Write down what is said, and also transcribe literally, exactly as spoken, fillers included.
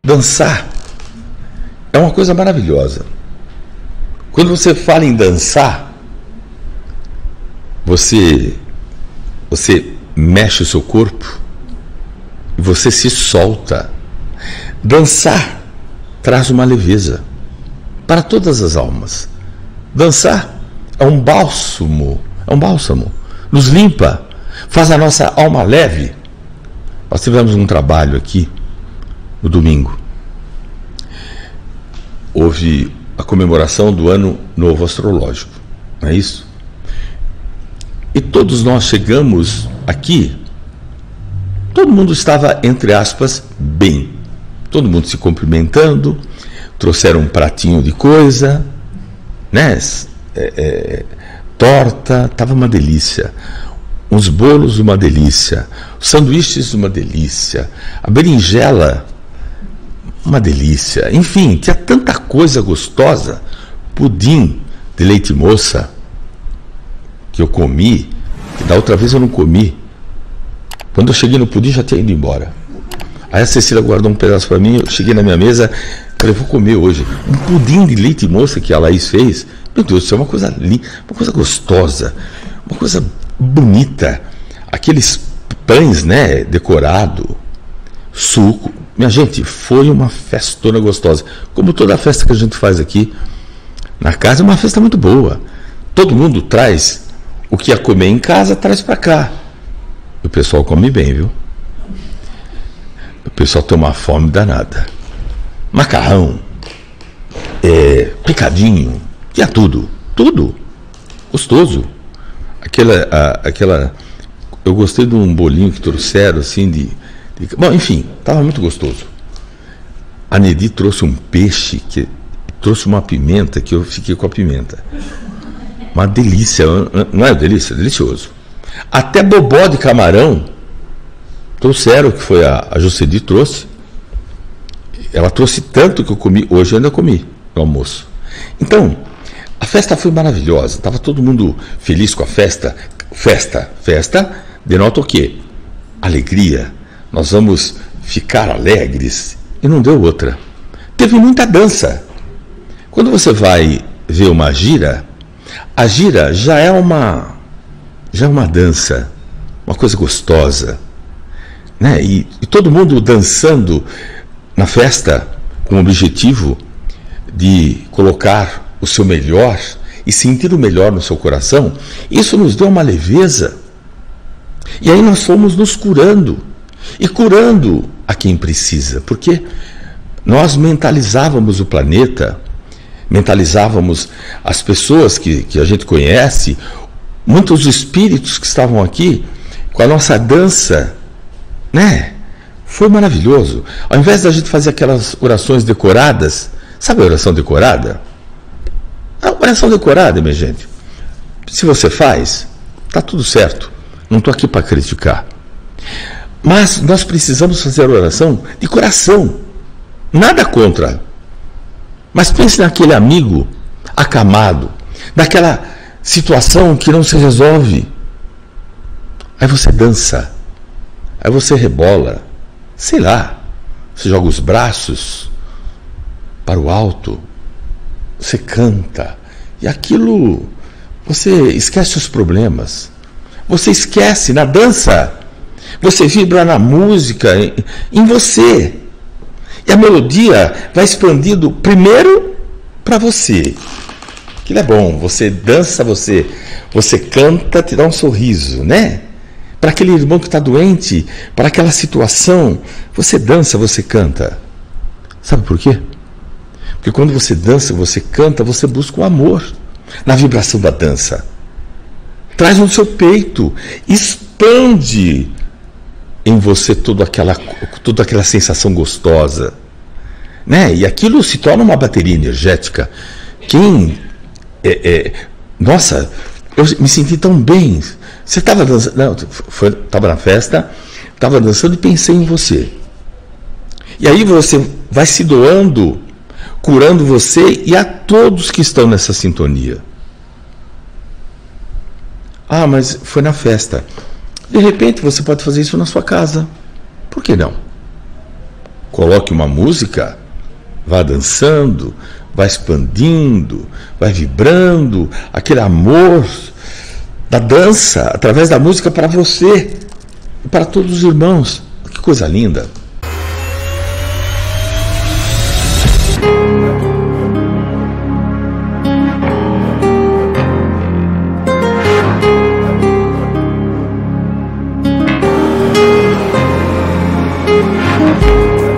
dançar é uma coisa maravilhosa. Quando você fala em dançar, você, você mexe o seu corpo e você se solta. Dançar traz uma leveza para todas as almas. Dançar é um bálsamo, é um bálsamo, nos limpa, faz a nossa alma leve. Nós tivemos um trabalho aqui no domingo. Houve a comemoração do Ano Novo Astrológico, não é isso? E todos nós chegamos aqui, todo mundo estava, entre aspas, bem. Todo mundo se cumprimentando, trouxeram um pratinho de coisa, né? É, é, torta, estava uma delícia. Uns bolos, uma delícia. Os sanduíches, uma delícia. A berinjela, uma delícia. Enfim, tinha tanta coisa gostosa. Pudim de leite moça que eu comi, que da outra vez eu não comi. Quando eu cheguei no pudim já tinha ido embora. Aí a Cecília guardou um pedaço para mim, eu cheguei na minha mesa, falei, vou comer hoje. Um pudim de leite moça que a Laís fez, meu Deus do céu, uma coisa linda, uma coisa gostosa, uma coisa bonita. Aqueles pães, né, decorado, suco. Minha gente, foi uma festona gostosa. Como toda festa que a gente faz aqui na casa, é uma festa muito boa. Todo mundo traz o que ia comer em casa, traz para cá. O pessoal come bem, viu? O pessoal tem uma fome danada. Macarrão, é, picadinho, tinha tudo, tudo. Gostoso. Aquela, a, aquela, eu gostei de um bolinho que trouxeram, assim, de, de... Bom, enfim, estava muito gostoso. A Nedi trouxe um peixe, que trouxe uma pimenta, que eu fiquei com a pimenta. Uma delícia, não é delícia? Delicioso. Até bobó de camarão trouxeram, que foi a, a Jucedi trouxe. Ela trouxe tanto que eu comi, hoje eu ainda comi no almoço. Então, a festa foi maravilhosa, estava todo mundo feliz com a festa. Festa, festa denota o quê? Alegria. Nós vamos ficar alegres. E não deu outra. Teve muita dança. Quando você vai ver uma gira, a gira já é uma, já é uma dança, uma coisa gostosa, né? E, e todo mundo dançando na festa com o objetivo de colocar o seu melhor e sentir o melhor no seu coração. Isso nos deu uma leveza. E aí nós fomos nos curando e curando a quem precisa, porque nós mentalizávamos o planeta, mentalizávamos as pessoas que, que a gente conhece, muitos espíritos que estavam aqui com a nossa dança, né? Foi maravilhoso. Ao invés da gente fazer aquelas orações decoradas, sabe a oração decorada? A oração decorada, minha gente, se você faz, tá tudo certo. Não estou aqui para criticar. Mas nós precisamos fazer a oração de coração. Nada contra. Mas pense naquele amigo acamado, naquela situação que não se resolve. Aí você dança, aí você rebola, sei lá, você joga os braços para o alto, você canta, e aquilo, você esquece os problemas, você esquece na dança, você vibra na música, em, em você. E a melodia vai expandindo primeiro para você. Aquilo é bom, você dança, você, você canta, te dá um sorriso, né? Para aquele irmão que está doente, para aquela situação, você dança, você canta. Sabe por quê? Porque quando você dança, você canta, você busca o amor na vibração da dança. Traz no seu peito, expande em você toda aquela, toda aquela sensação gostosa, né? E aquilo se torna uma bateria energética. Quem é, é, nossa, eu me senti tão bem. Você estava dançando, não, estava na festa, estava dançando e pensei em você. E aí você vai se doando, curando você e a todos que estão nessa sintonia. Ah, mas foi na festa. De repente você pode fazer isso na sua casa. Por que não? Coloque uma música, vá dançando, vai expandindo, vai vibrando, aquele amor da dança, através da música para você e para todos os irmãos. Que coisa linda! Música